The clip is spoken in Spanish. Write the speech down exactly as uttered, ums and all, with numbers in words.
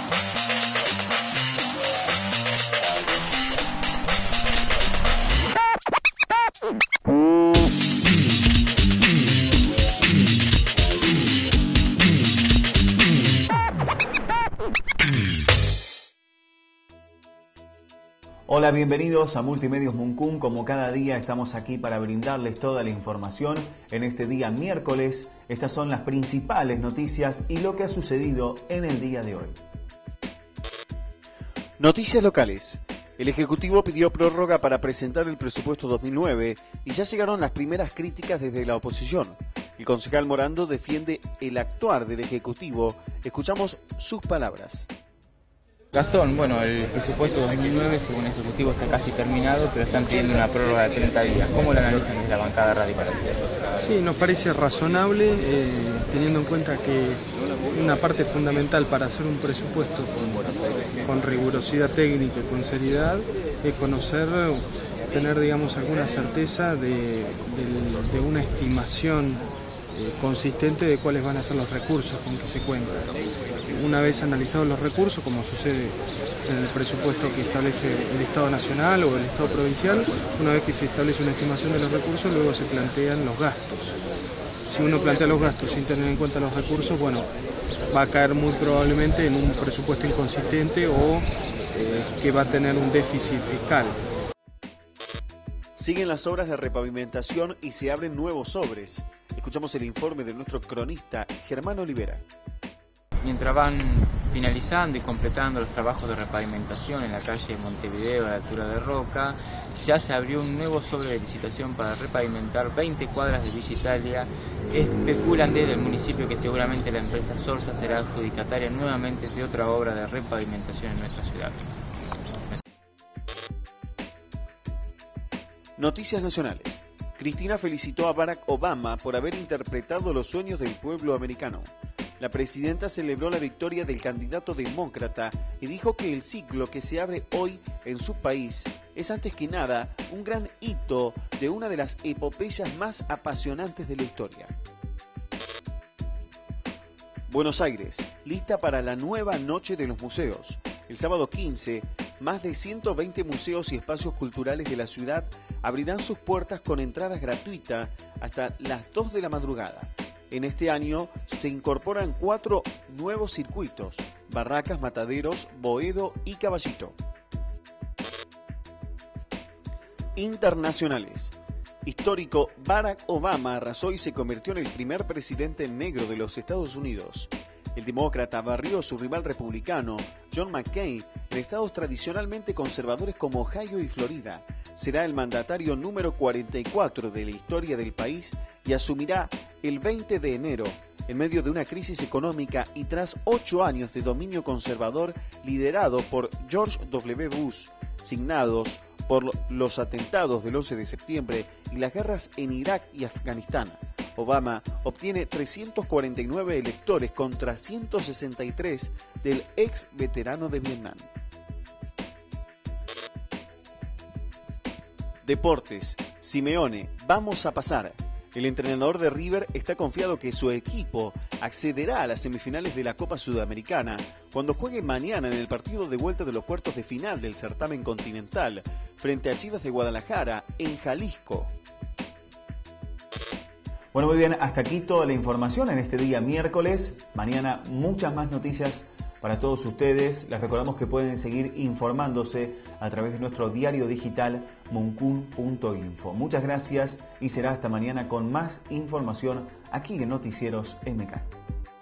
Hola, bienvenidos a Multimedios Muncún. Como cada día estamos aquí para brindarles toda la información. En este día miércoles, estas son las principales noticias y lo que ha sucedido en el día de hoy. Noticias locales. El Ejecutivo pidió prórroga para presentar el presupuesto dos mil nueve y ya llegaron las primeras críticas desde la oposición. El concejal Morando defiende el actuar del Ejecutivo. Escuchamos sus palabras. Gastón, bueno, el presupuesto dos mil nueve, según el Ejecutivo, está casi terminado, pero están pidiendo una prórroga de treinta días. ¿Cómo lo analizan desde la bancada radical? Sí, nos parece razonable, eh, teniendo en cuenta que una parte fundamental para hacer un presupuesto con, con rigurosidad técnica y con seriedad es conocer, tener, digamos, alguna certeza de, de, de una estimación eh, consistente de cuáles van a ser los recursos con que se cuenta. Una vez analizados los recursos, como sucede en el presupuesto que establece el Estado Nacional o el Estado Provincial, una vez que se establece una estimación de los recursos, luego se plantean los gastos. Si uno plantea los gastos sin tener en cuenta los recursos, bueno, va a caer muy probablemente en un presupuesto inconsistente o eh, que va a tener un déficit fiscal. Siguen las obras de repavimentación y se abren nuevos sobres. Escuchamos el informe de nuestro cronista Germán Olivera. Mientras van finalizando y completando los trabajos de repavimentación en la calle Montevideo a la altura de Roca, ya se abrió un nuevo sobre de licitación para repavimentar veinte cuadras de Villa Italia. Especulan desde el municipio que seguramente la empresa Sorsa será adjudicataria nuevamente de otra obra de repavimentación en nuestra ciudad. Noticias nacionales. Cristina felicitó a Barack Obama por haber interpretado los sueños del pueblo americano. La presidenta celebró la victoria del candidato demócrata y dijo que el ciclo que se abre hoy en su país es antes que nada un gran hito de una de las epopeyas más apasionantes de la historia. Buenos Aires, lista para la nueva Noche de los Museos. El sábado quince, más de ciento veinte museos y espacios culturales de la ciudad abrirán sus puertas con entradas gratuitas hasta las dos de la madrugada. En este año se incorporan cuatro nuevos circuitos: Barracas, Mataderos, Boedo y Caballito. Internacionales. Histórico, Barack Obama arrasó y se convirtió en el primer presidente negro de los Estados Unidos. El demócrata barrió a su rival republicano, John McCain, en estados tradicionalmente conservadores como Ohio y Florida. Será el mandatario número cuarenta y cuatro de la historia del país y asumirá el veinte de enero, en medio de una crisis económica y tras ocho años de dominio conservador liderado por George doble u Bush, signados por los atentados del once de septiembre y las guerras en Irak y Afganistán. Obama obtiene trescientos cuarenta y nueve electores contra ciento sesenta y tres del ex veterano de Vietnam. Deportes. Simeone, vamos a pasar. El entrenador de River está confiado que su equipo accederá a las semifinales de la Copa Sudamericana cuando juegue mañana en el partido de vuelta de los cuartos de final del certamen continental frente a Chivas de Guadalajara en Jalisco. Bueno, muy bien, hasta aquí toda la información en este día miércoles. Mañana muchas más noticias para todos ustedes. Les recordamos que pueden seguir informándose a través de nuestro diario digital muncún punto info. Muchas gracias y será hasta mañana con más información aquí en Noticieros M K.